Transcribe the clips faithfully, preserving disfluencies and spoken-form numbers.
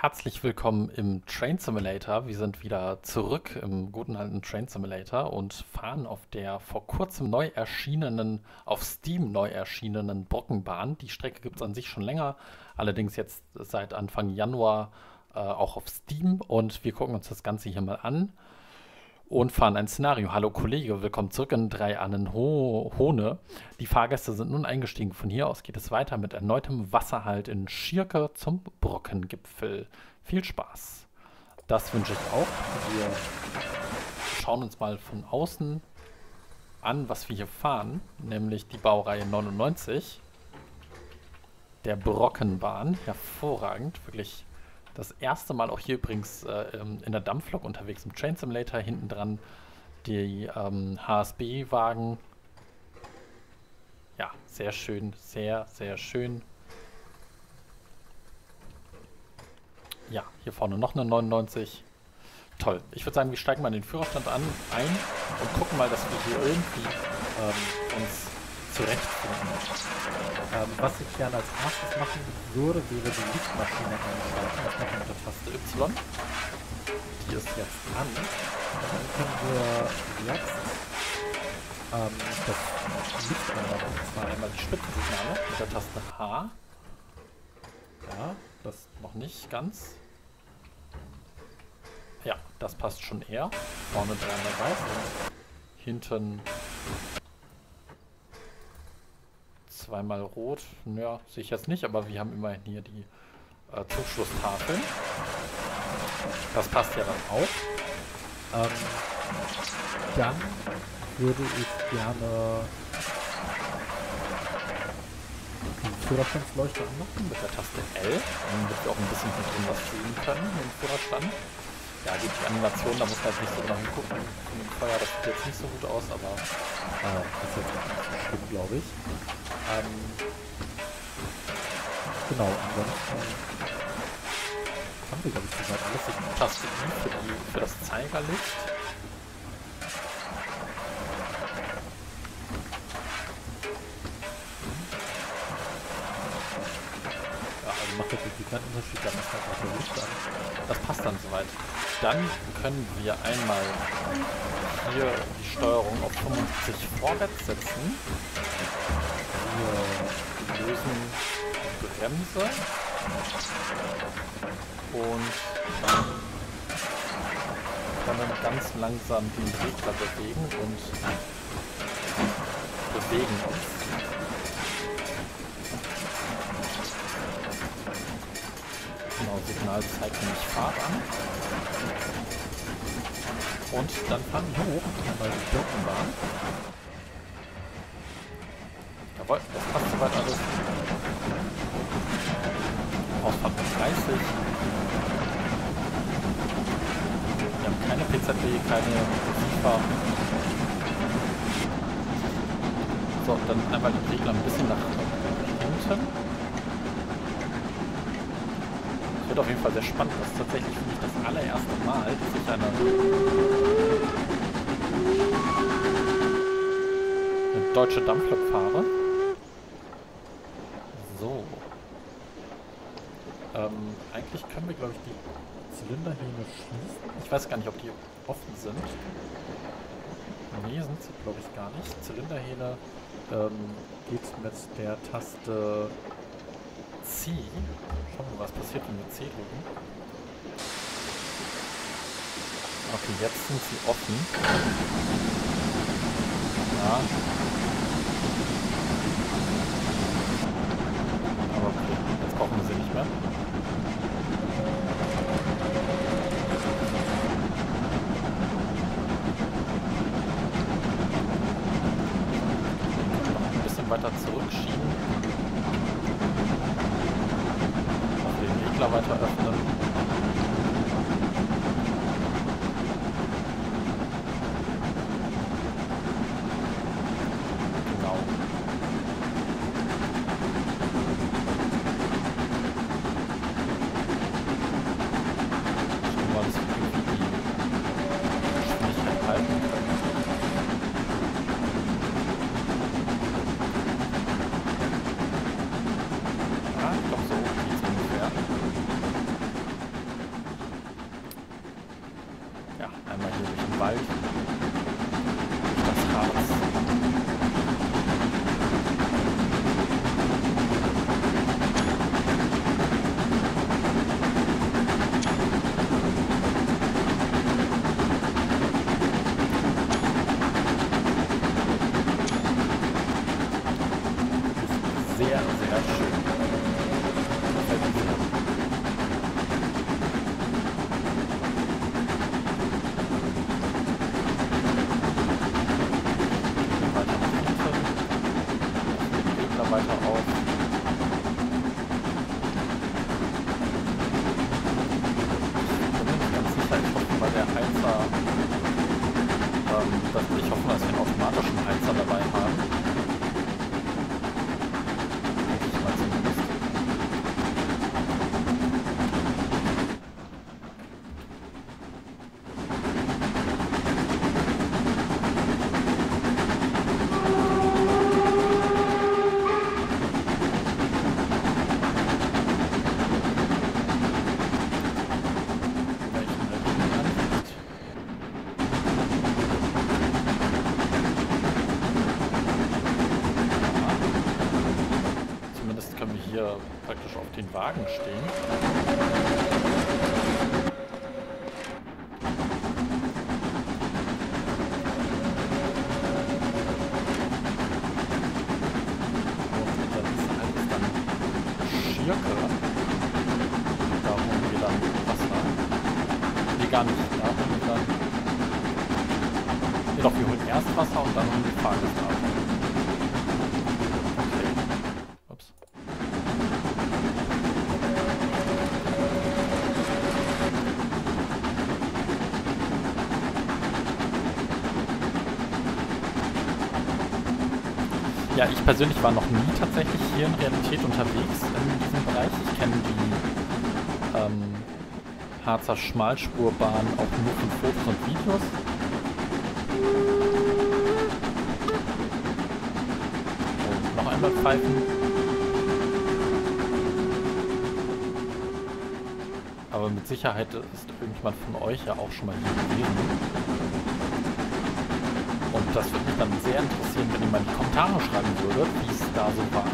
Herzlich willkommen im Train Simulator. Wir sind wieder zurück im guten alten Train Simulator und fahren auf der vor kurzem neu erschienenen, auf Steam neu erschienenen Brockenbahn. Die Strecke gibt es an sich schon länger, allerdings jetzt seit Anfang Januar äh, auch auf Steam, und wir gucken uns das Ganze hier mal an und fahren ein Szenario. Hallo Kollege, willkommen zurück in Drei Annen Ho Hohne. Die Fahrgäste sind nun eingestiegen. Von hier aus geht es weiter mit erneutem Wasserhalt in Schierke zum Brockengipfel. Viel Spaß. Das wünsche ich auch. Wir schauen uns mal von außen an, was wir hier fahren, nämlich die Baureihe neunundneunzig der Brockenbahn. Hervorragend, wirklich. Das erste Mal auch hier übrigens äh, in der Dampflok unterwegs im Train Simulator. Hinten dran die ähm, H S B-Wagen. Ja, sehr schön, sehr, sehr schön. Ja, hier vorne noch eine neunundneunzig. Toll. Ich würde sagen, wir steigen mal in den Führerstand an, ein und gucken mal, dass wir hier irgendwie ähm, uns zurechtfinden. Ähm, was ich gerne als erstes machen würde, wäre die Lichtmaschine einschalten. Das machen wir mit der Taste Y. Die ist jetzt an. Und dann können wir jetzt ähm, das Licht anmachen. Und zwar einmal die Spitzensignale mit der Taste H. Ja, das noch nicht ganz. Ja, das passt schon eher. Vorne dreimal weiß und hinten zweimal rot. Ja, sehe ich jetzt nicht, aber wir haben immerhin hier die äh, Zugschlusstafeln. Das passt ja dann auch. Ähm, dann würde ich gerne die Führerstandsleuchte anmachen mit der Taste L, damit wir auch ein bisschen von drin was sehen können im Führerstand. Ja, die Animation, da muss man jetzt nicht so genau hingucken. Von dem Feuer, das sieht jetzt nicht so gut aus, aber äh, das ist jetzt auch nicht so schlimm, glaube ich. Ähm, genau, ansonsten haben wir, glaube ich, soweit alles. Die Taste I für, die, für das Zeigerlicht. Ja, also macht jetzt wirklich keinen Unterschied, dann ist halt der Licht an. Das passt dann soweit. Dann können wir einmal hier die Steuerung auf fünfundsiebzig vorwärts setzen. Wir lösen die Bremse und dann können wir ganz langsam den Regler bewegen und bewegen uns. Genau, Signal zeigt nämlich Fahrt an. Und dann fahren wir hoch, einmal die Brockenbahn. Jawohl, das passt soweit alles. Ausfahrt mit dreißig. Wir haben keine P Z B, keine SIFA. So, dann einmal den Regler ein bisschen nach hinten. Wird auf jeden Fall sehr spannend. Das ist tatsächlich für mich das allererste Mal, dass ich eine, eine deutsche Dampflok fahre. So. Ähm, eigentlich können wir, glaube ich, die Zylinderhähne schließen. Ich weiß gar nicht, ob die offen sind. Nee, sind sie, glaube ich, gar nicht. Zylinderhähne ähm, geht mit der Taste C. Schauen wir mal, was passiert, wenn wir C drücken. Okay, jetzt sind sie offen. Ja. Aber okay, jetzt brauchen wir sie nicht mehr. Noch ein bisschen weiter zurückschieben. Weiter öffnen. Genau. Schauen wir mal, dass wir die Geschwindigkeit halten können. Ja, ich glaube, so geht es ungefähr. Wald, durch das Harz. Sehr, sehr schön. Gefällt mir sehr. Weiter nach hinten. Den Gegner weiter auf. Ich bin mir nicht ganz sicher. Ich hoffe bei der Heizer, ähm, dass, ich hoffe, dass wir einen automatischen Heizer dabei haben. Hier praktisch auf den Wagen stehen. Und da ist halt ist dann Schirke. Da holen wir dann Wasser. Nee, gar nicht. Da holen wir dann... Nee, doch, wir holen erst Wasser und dann holen wir Fahrgäste ab. Ja, ich persönlich war noch nie tatsächlich hier in Realität unterwegs in diesem Bereich. Ich kenne die ähm, Harzer Schmalspurbahn auch nur von Fotos und Videos. Und noch einmal pfeifen. Aber mit Sicherheit ist irgendjemand von euch ja auch schon mal hier gewesen. Und das würde mich dann sehr interessieren, wenn ihr mal in die Kommentare schreiben würdet, wie es da so war.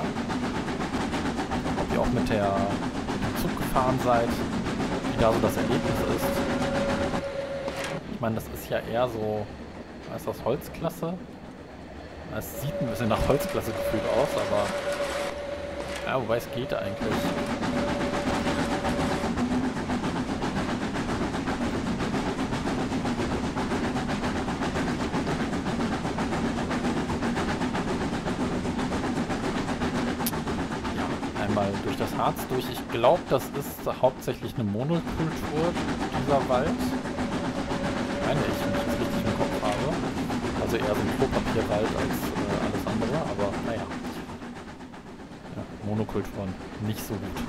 Ob ihr auch mit, der, mit dem Zug gefahren seid, wie da so das Erlebnis ist. Ich meine, das ist ja eher so, ist das Holzklasse? Es sieht ein bisschen nach Holzklasse gefühlt aus, aber ja, wobei es geht eigentlich. Mal durch das Harz durch. Ich glaube, das ist hauptsächlich eine Monokultur, dieser Wald. Ich meine, ich, wenn ich das richtig im Kopf habe. Also eher so ein Klopapierwald als äh, alles andere, aber naja. Ja, Monokulturen nicht so gut.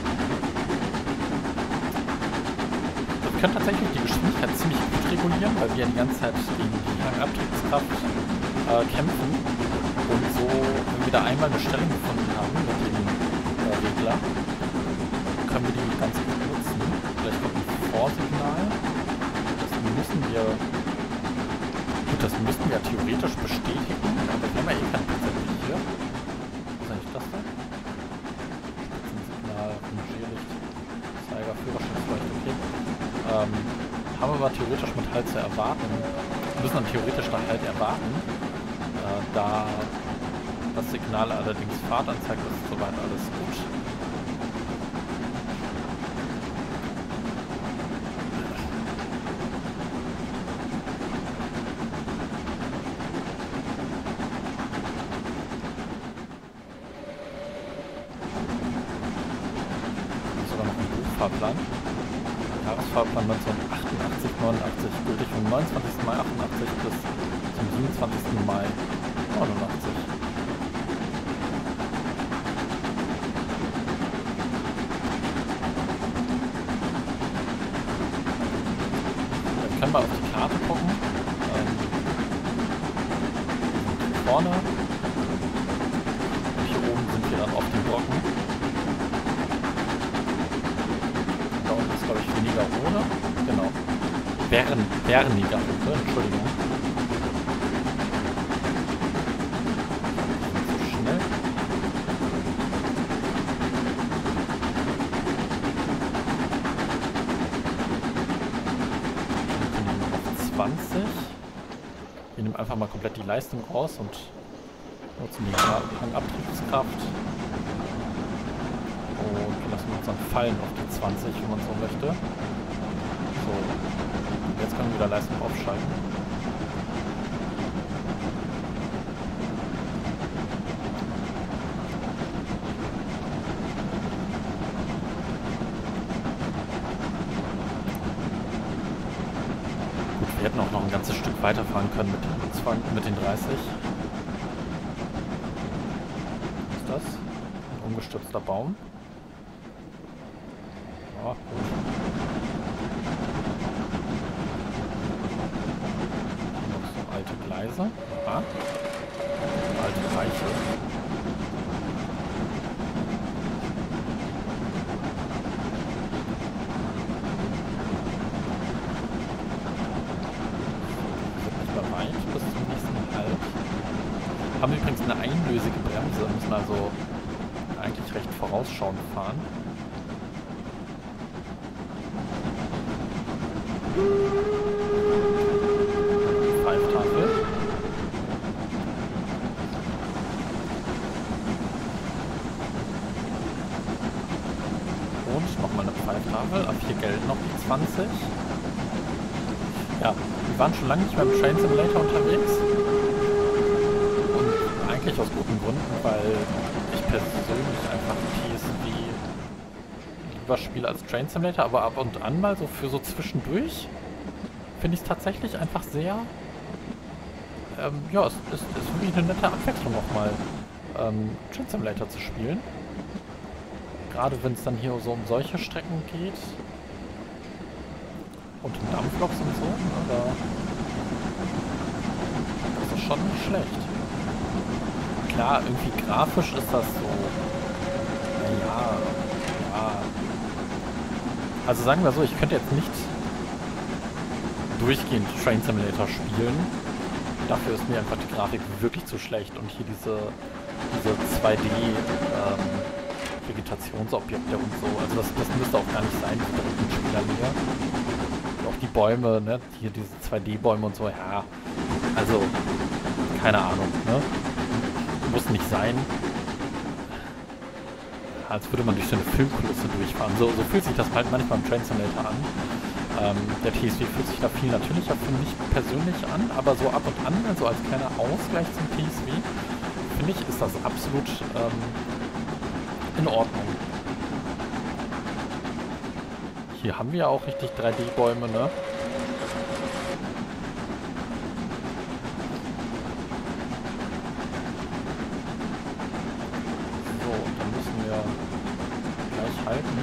Wir können tatsächlich die Geschwindigkeit ziemlich gut regulieren, weil wir die ganze Zeit gegen die Hangantriebskraft äh, kämpfen und so, wenn wir da einmal eine Stellung gefunden haben mit dem Regler, können wir die ganz gut nutzen. Vielleicht kommt ein Vorsignal. Das müssen wir... Gut, das müssten wir theoretisch bestätigen, aber wir haben ja eh kein Prozent hier. Was ist eigentlich das da? Spitzensignal, Rangierlicht, Zeiger, Führerscheinsleuchte, okay. Ähm, haben wir aber theoretisch mit Halt zu erwarten. Wir müssen dann theoretisch nach Halt erwarten, äh, da das Signal allerdings Fahrt anzeigt, ist soweit alles gut. Sogar noch ein Buchfahrplan. Jahresfahrplan neunzehnhundertachtundachtzig neunundachtzig, gültig vom neunundzwanzigsten Mai achtundachtzig bis zum siebenundzwanzigsten Mai neunundachtzig. Wir können mal auf die Karte gucken. Ähm, vorne. Und hier oben sind wir dann auf dem Brocken. Da unten ist, glaube ich, weniger ohne. Genau. Wären, wärniger Route, Entschuldigung. Nicht so schnell. zwanzig. Wir nehmen einfach mal komplett die Leistung raus und nutzen die Abtriebskraft. Und lassen wir uns dann fallen auf die zwanzig, wenn man so möchte. So. Jetzt können wir wieder Leistung aufschalten. Wir hätten auch noch ein ganzes Stück weiterfahren können mit, mit den dreißig. Was ist das? Ein umgestürzter Baum. Ja, gut. Noch so alte Gleise. Aha. Alte Reiche. Bis zum nächsten Halt. Haben übrigens eine einlösige Bremse, müssen also eigentlich recht vorausschauend fahren. Pfeiftafel. Und nochmal eine Pfeiftafel. Ab hier gelten noch die zwanzig. Ja, wir waren schon lange nicht mehr im Train Simulator unterwegs. Und eigentlich aus guten Gründen, weil ich persönlich einfach T S V lieber spiele als Train Simulator, aber ab und an mal so für so zwischendurch finde ich es tatsächlich einfach sehr, ähm, ja, es ist, ist wirklich eine nette Abwechslung auch mal ähm, Train Simulator zu spielen. Gerade wenn es dann hier so um solche Strecken geht. Und in Dampfloks und so, aber das ist schon nicht schlecht. Klar, irgendwie grafisch ist das so, naja, ja. Also sagen wir so, ich könnte jetzt nicht durchgehend Train Simulator spielen. Dafür ist mir einfach die Grafik wirklich zu schlecht und hier diese, diese zwei D ähm, Vegetationsobjekte und so, also das, das müsste auch gar nicht sein, direkt in Spielernähe. Auch die Bäume, ne? Hier diese zwei D Bäume und so, ja. Also, keine Ahnung, ne? Muss nicht sein. Als würde man durch so eine Filmkulisse durchfahren. So, so fühlt sich das halt manchmal im Train Simulator an. Ähm, der T S V fühlt sich da viel natürlicher für mich persönlich an, aber so ab und an, also als kleiner Ausgleich zum T S V, finde ich, ist das absolut ähm, in Ordnung. Hier haben wir ja auch richtig drei D Bäume, ne? So, dann müssen wir gleich halten.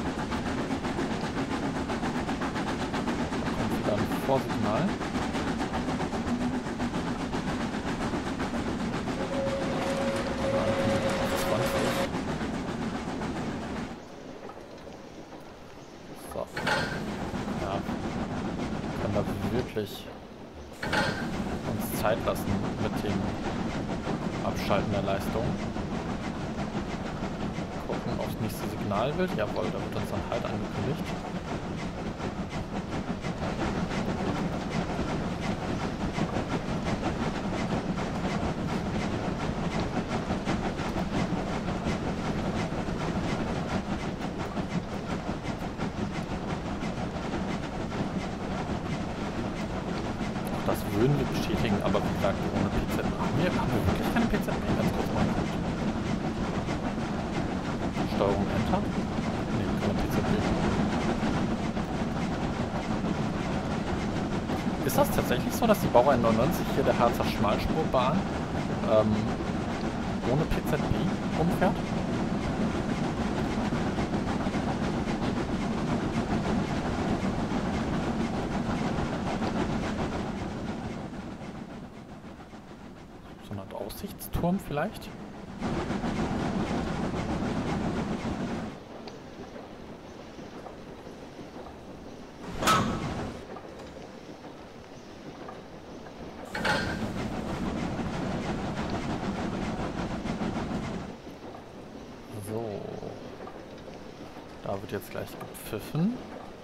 Da kommt wieder ein Vorsignal. Wirklich uns Zeit lassen mit dem Abschalten der Leistung. Gucken aufs nächste Signalbild. Jawohl, da wird uns dann Halt angekündigt. Das würden wir bestätigen, aber wie gesagt, ohne P Z. Haben wir, haben wir wirklich keine P Z mehr? Ganz kurz mal. Steuerung Enter? Ne, keine P Z mehr. Ist das tatsächlich so, dass die Baureihe neunundneunzig hier der Harzer Schmalspurbahn ähm, ohne P Z B umfährt? Aussichtsturm vielleicht? wird jetzt gleich gepfiffen.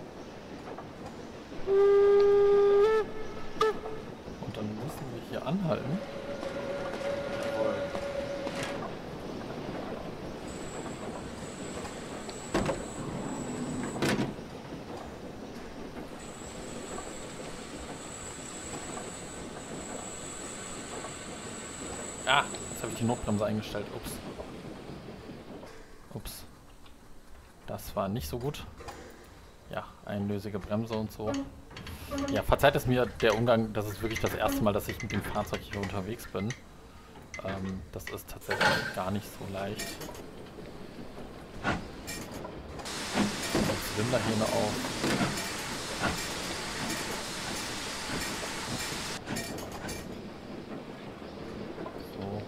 Und dann müssen wir hier anhalten. Jawohl. Ah, jetzt habe ich die Notbremse eingestellt. Ups. Ups. Das war nicht so gut. Ja, einlösige Bremse und so. Ja, verzeiht es mir der Umgang, das ist wirklich das erste Mal, dass ich mit dem Fahrzeug hier unterwegs bin. Ähm, das ist tatsächlich gar nicht so leicht. Die Zylinderhähne auf. So.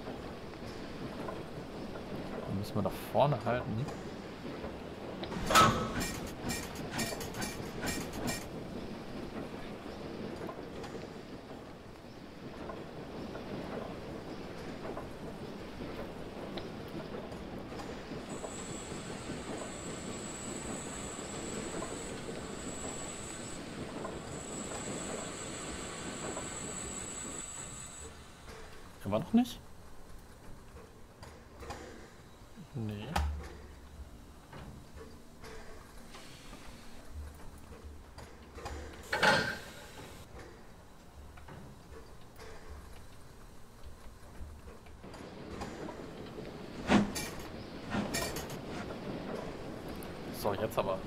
Dann müssen wir da vorne halten. War noch nicht? Nee. So, jetzt aber.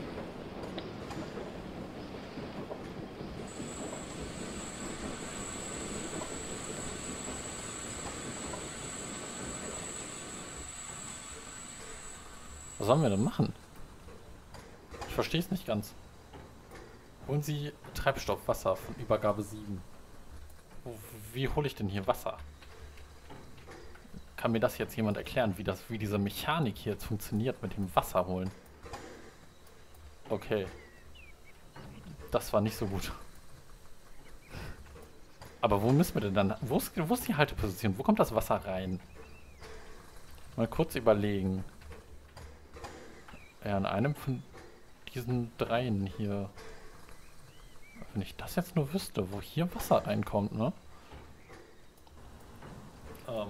Was sollen wir denn machen? Ich verstehe es nicht ganz. Holen Sie Treibstoff, Wasser von Übergabe sieben. Wie hole ich denn hier Wasser? Kann mir das jetzt jemand erklären, wie, das, wie diese Mechanik hier jetzt funktioniert mit dem Wasser holen? Okay. Das war nicht so gut. Aber wo müssen wir denn dann... Wo ist, wo ist die Halteposition? Wo kommt das Wasser rein? Mal kurz überlegen. Ja, in einem von diesen dreien hier. Wenn ich das jetzt nur wüsste, wo hier Wasser reinkommt, ne? Ähm.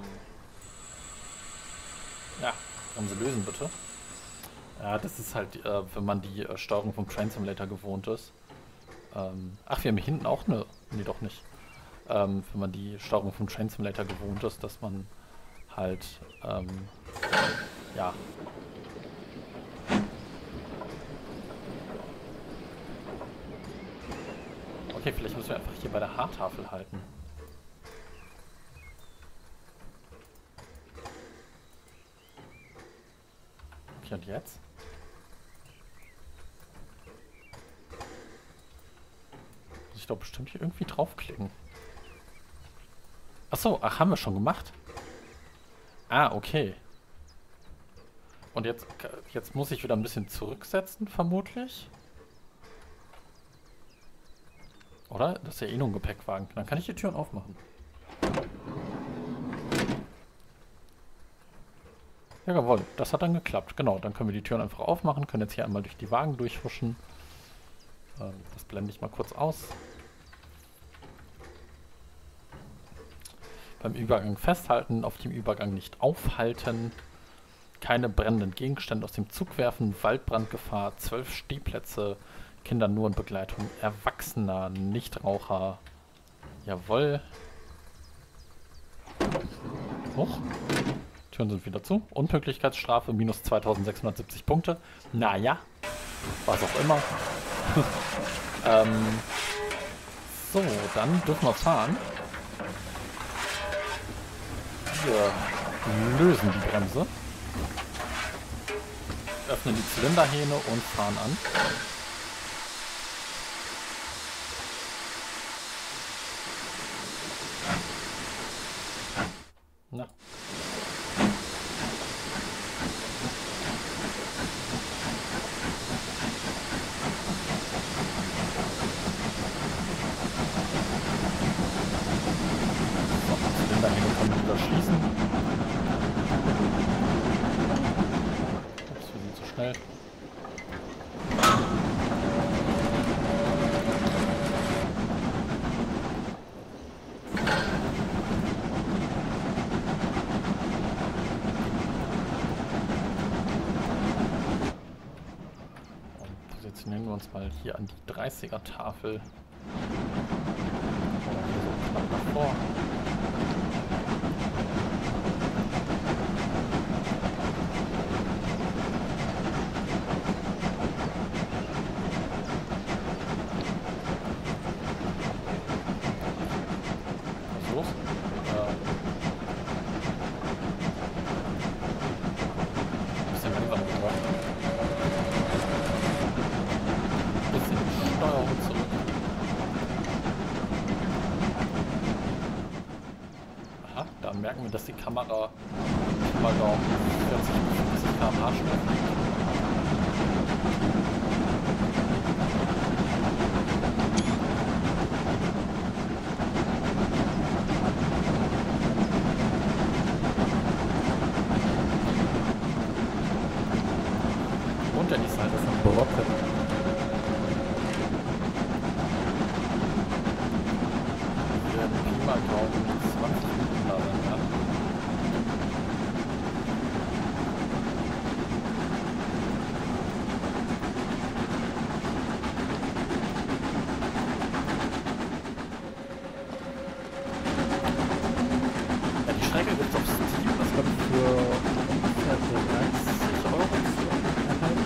Ja, Bremse lösen bitte. Ja, das ist halt, äh, wenn man die äh, Steuerung vom Train Simulator gewohnt ist. Ähm, ach, wir haben hier hinten auch eine... Nee, doch nicht. Ähm, wenn man die Steuerung vom Train Simulator gewohnt ist, dass man halt, ähm, ja... Okay, vielleicht müssen wir einfach hier bei der Haartafel halten. Okay, und jetzt? Muss ich doch bestimmt hier irgendwie draufklicken. Achso, ach, haben wir schon gemacht? Ah, okay. Und jetzt, jetzt muss ich wieder ein bisschen zurücksetzen, vermutlich. Oder? Das ist ja eh nur ein Gepäckwagen. Dann kann ich die Türen aufmachen. Ja, jawohl. Das hat dann geklappt. Genau, dann können wir die Türen einfach aufmachen. Können jetzt hier einmal durch die Wagen durchhuschen. Ähm, das blende ich mal kurz aus. Beim Übergang festhalten, auf dem Übergang nicht aufhalten. Keine brennenden Gegenstände aus dem Zug werfen. Waldbrandgefahr. Zwölf Stehplätze. Kinder nur in Begleitung Erwachsener, Nichtraucher. Jawohl. Hoch. Türen sind wieder zu. Unpünktlichkeitsstrafe, minus zweitausendsechshundertsiebzig Punkte. Naja, was auch immer. ähm, so, dann dürfen wir fahren. Wir lösen die Bremse. Öffnen die Zylinderhähne und fahren an. Na. Zylinderhähne können wir wieder schließen. Ups, wir sind zu schnell. Positionieren wir uns mal hier an die dreißiger-Tafel. Oder hier so knapp davor. Was ist los? Äh, bisschen langsam geworden. Bisschen die Steuerung zurück. Aha, da merken wir, dass die Kamera mal da vierzig bis fünfzig Kilometer pro Stunde schnell fliegt. Und der nächste Halt ist ein Brocken. Wir werden Pi mal Daumen zwanzig Minuten da sein, ja. Ja, die Strecke gibt es auf Steam, das glaube ich für ungefähr dreißig Euro zu erhalten.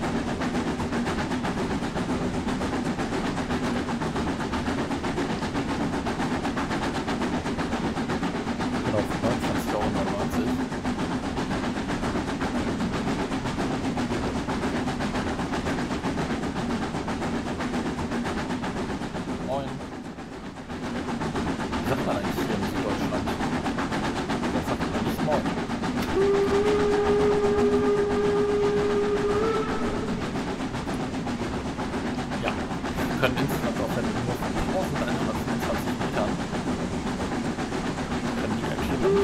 Genau, für neunundzwanzig Euro neunundneunzig. Moin. Wie sagt man eigentlich hier in Süddeutschland? Das sagt man nicht Moin. Ja, wir können insgesamt auf der Höhe von eintausendeinhundertfünfundzwanzig Metern können die erklimmen.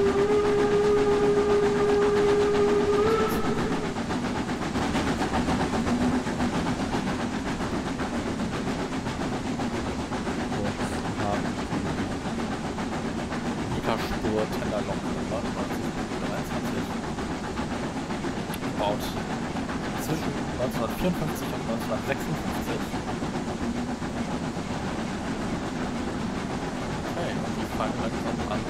Und haben die Mieterspur Tenderloch neunzehnhundertdreiundzwanzig gebaut zwischen neunzehnhundertvierundfünfzig und neunzehnhundertsechsundfünfzig. Okay, und die fangen langsam an,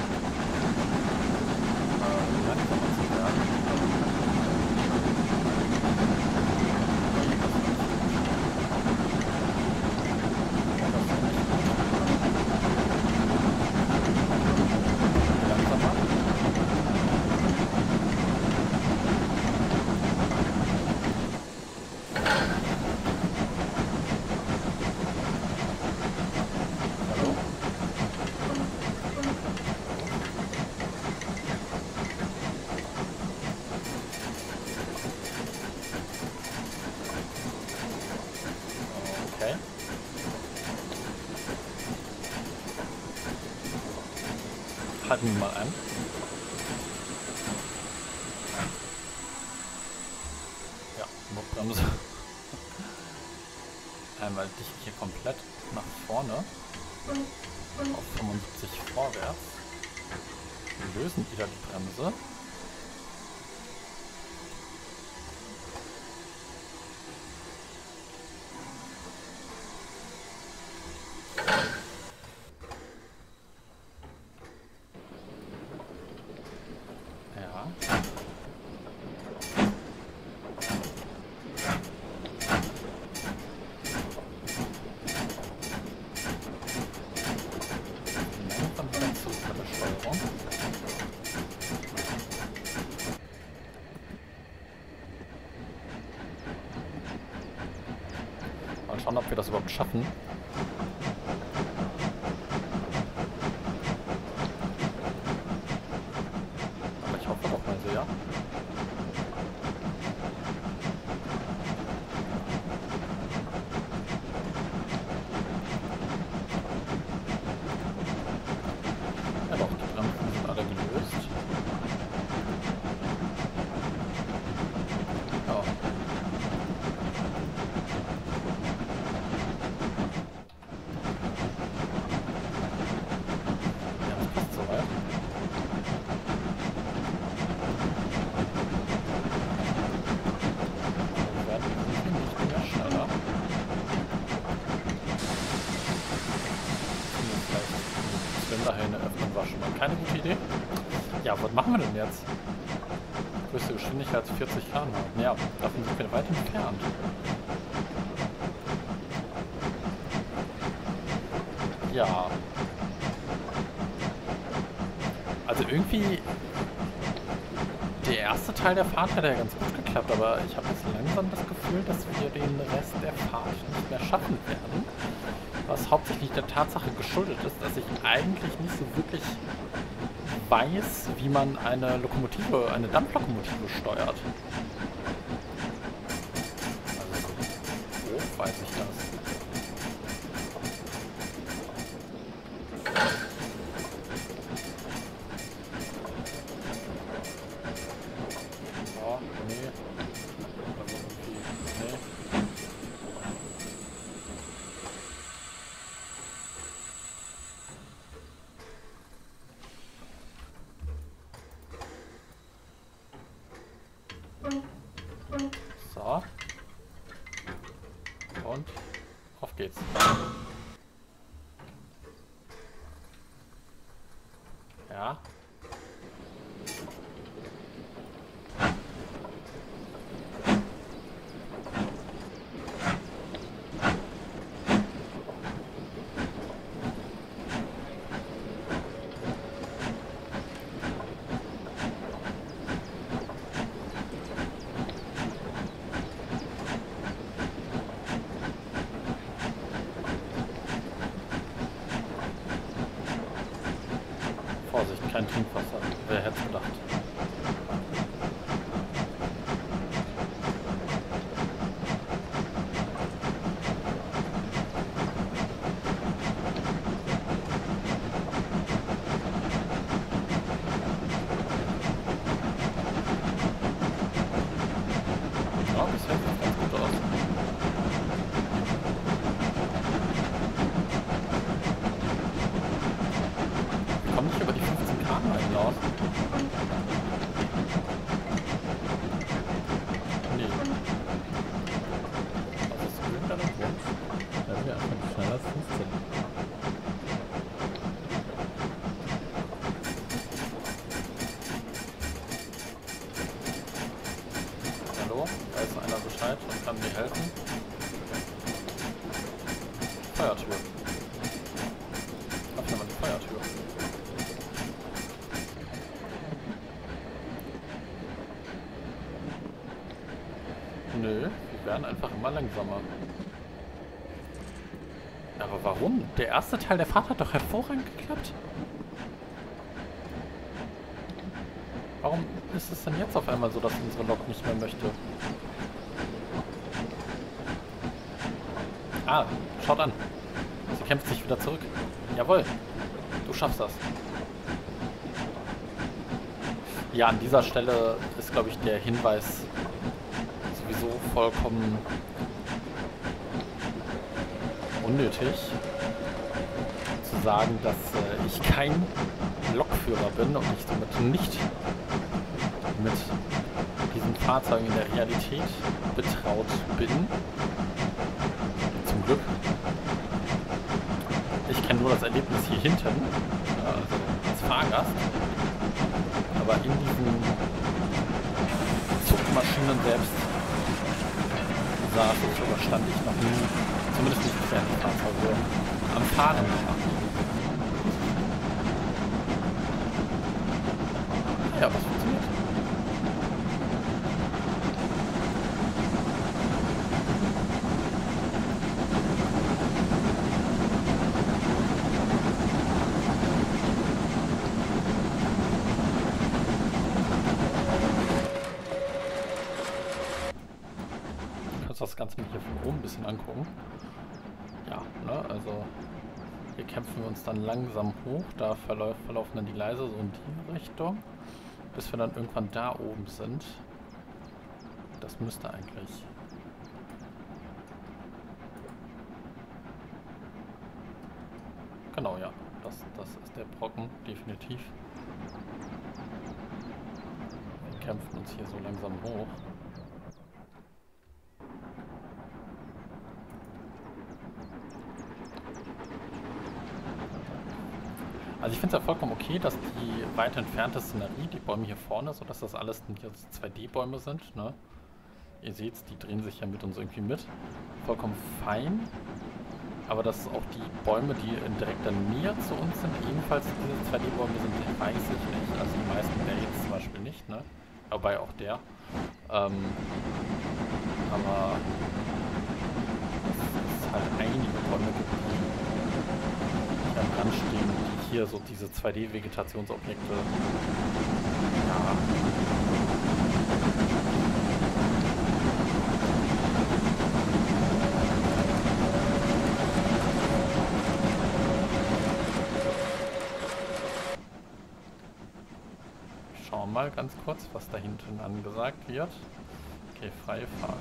äh, langsamer zu werden. Langsamer. Hallo? Okay. Halten wir mal an. Ja, Notbremse. Einmal dicht hier komplett nach vorne auf fünfundsiebzig vorwärts. Wir lösen wieder die Bremse. Ja. Langsam wieder zurück bei der Steuerung. Mal schauen, ob wir das überhaupt schaffen. Aber ich hoffe doch mal sehr. Ja doch, die Bremsen sind alle gelöst. Ja. Keine gute Idee. Ja, was machen wir denn jetzt? Größte Geschwindigkeit vierzig Kilometer pro Stunde. Ja, davon sind wir weit entfernt. Ja. Also irgendwie... Der erste Teil der Fahrt hat ja ganz gut geklappt, aber ich habe jetzt langsam das Gefühl, dass wir den Rest der Fahrt nicht mehr schaffen werden. Was hauptsächlich der Tatsache geschuldet ist, dass ich eigentlich nicht so wirklich weiß, wie man eine Lokomotive, eine Dampflokomotive steuert. Also so grob weiß ich das. So. Und auf geht's. Ja. Vorsicht, kein Trinkwasser. Wer hätte es gedacht? Ja, bisher sieht es ganz gut aus. Wir kommen nicht über die fünfzehn Kilometer pro Stunde hinaus. Nee. Was ist irgendein Grund? Da sind wir einfach nicht schneller als fünfzehn. Hallo? Weiß einer Bescheid und kann mir helfen? Feuertür. Öffne mal die Feuertür. Nö, wir werden einfach immer langsamer. Aber warum? Der erste Teil der Fahrt hat doch hervorragend geklappt. Warum ist es denn jetzt auf einmal so, dass unsere Lok nicht mehr möchte? Ah, schaut an. Sie kämpft sich wieder zurück. Jawohl, du schaffst das. Ja, an dieser Stelle ist, glaube ich, der Hinweis sowieso vollkommen unnötig, zu sagen, dass äh, ich kein Lokführer bin und ich somit nicht mit diesen Fahrzeugen in der Realität betraut bin. Zum Glück. Ich kenne nur das Erlebnis hier hinten, ja, also als Fahrgast. Aber in diesen Zugmaschinen selbst saß ich oder stand ich noch nie, zumindest nicht bisher die Fahrzeuge am Fahren war. Ja, was funktioniert? Das Ganze mal hier von oben ein bisschen angucken. Ja, ne, also hier kämpfen wir uns dann langsam hoch, da verlauf, verlaufen dann die Gleise so in die Richtung, bis wir dann irgendwann da oben sind. Das müsste eigentlich... Genau, ja, das, das ist der Brocken, definitiv. Wir kämpfen uns hier so langsam hoch. Also ich finde es ja vollkommen okay, dass die weit entfernte Szenerie, die Bäume hier vorne, so dass das alles jetzt zwei D-Bäume sind, ne? Ihr seht, die drehen sich ja mit uns irgendwie mit. Vollkommen fein. Aber dass auch die Bäume, die in direkter Nähe zu uns sind, ebenfalls diese zwei D-Bäume sind, weiß ich nicht. Also die meisten der jetzt zum Beispiel nicht, ne? Wobei auch der. Ähm, aber es ist halt einige Bäume gibt, die am Rand stehen, die hier so diese zwei D-Vegetationsobjekte, ja. Schauen wir mal ganz kurz, was da hinten angesagt wird. Okay, freie Fahrt.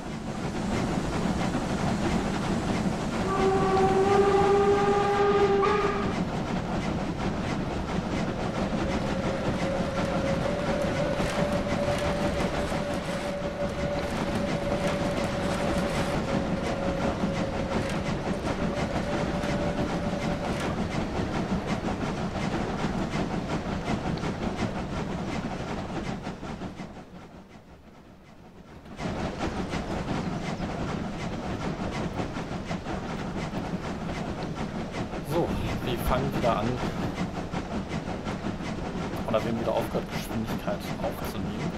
So, wir fangen wieder an, oder wir haben wieder aufgehört, Geschwindigkeit aufzunehmen.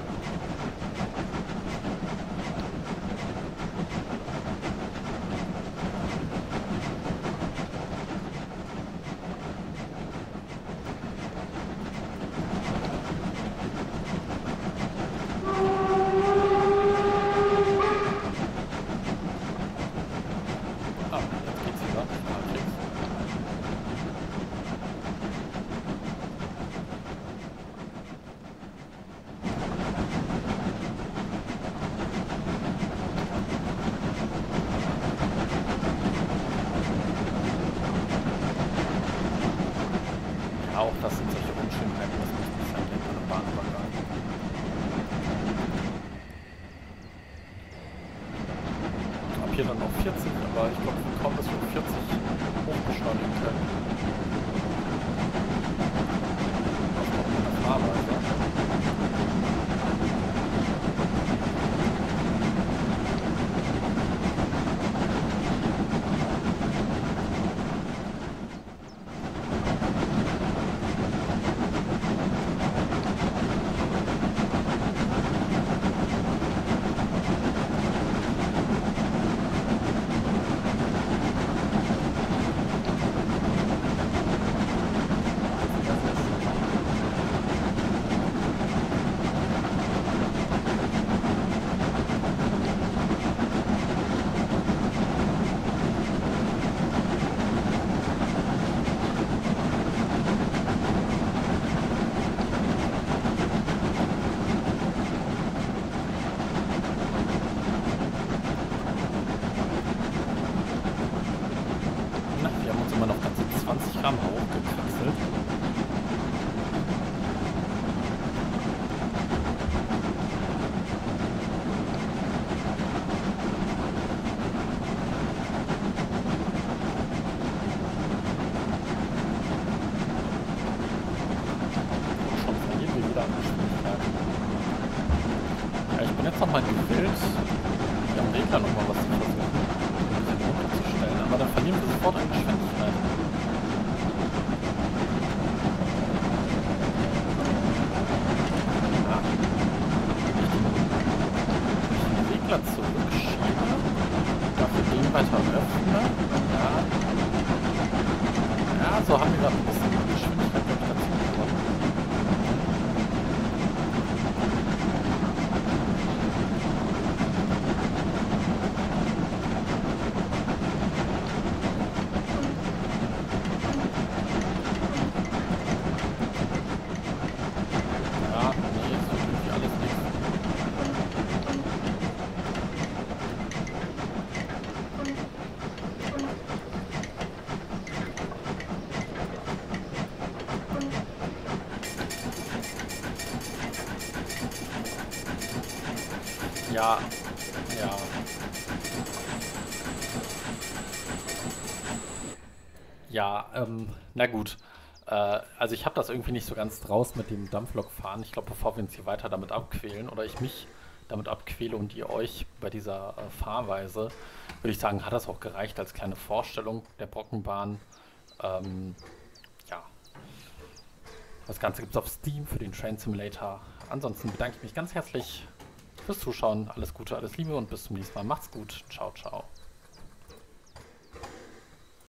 Ah, jetzt geht's wieder. Halbwegs. Ja, auch das sind solche Unschönheiten, das muss nicht sein, direkt an der Bahnübergang. Ab hier dann noch vierzig, aber ich glaube kaum, dass wir vierzig hochbeschleunigen können. Das kommt mit der Fahrweise. Na, wir haben uns immer noch ganze zwanzig Gramm hochgekraxelt. Und schon verlieren wir wieder an Geschwindigkeit. Ja, ich bin jetzt nochmal gewillt, hier am Regler nochmal was zu versuchen, ein bisschen runterzustellen, aber dann verlieren wir sofort an Geschwindigkeit. Ja. Wenn ich den Regler zurückschiebe, dafür den weiter öffne, ja. Ja, so haben wir gerade ein bisschen Geschwindigkeit dazu bekommen. Ja, nee, jetzt wird irgendwie alles nichts. Ja, ja. Ja, ähm, na gut. Äh, also ich habe das irgendwie nicht so ganz draus mit dem Dampflokfahren. Ich glaube, bevor wir uns hier weiter damit abquälen oder ich mich damit abquäle und ihr euch bei dieser äh, Fahrweise, würde ich sagen, hat das auch gereicht als kleine Vorstellung der Brockenbahn. Ähm, ja, das Ganze gibt es auf Steam für den Train Simulator. Ansonsten bedanke ich mich ganz herzlich fürs Zuschauen. Alles Gute, alles Liebe und bis zum nächsten Mal. Macht's gut. Ciao, ciao.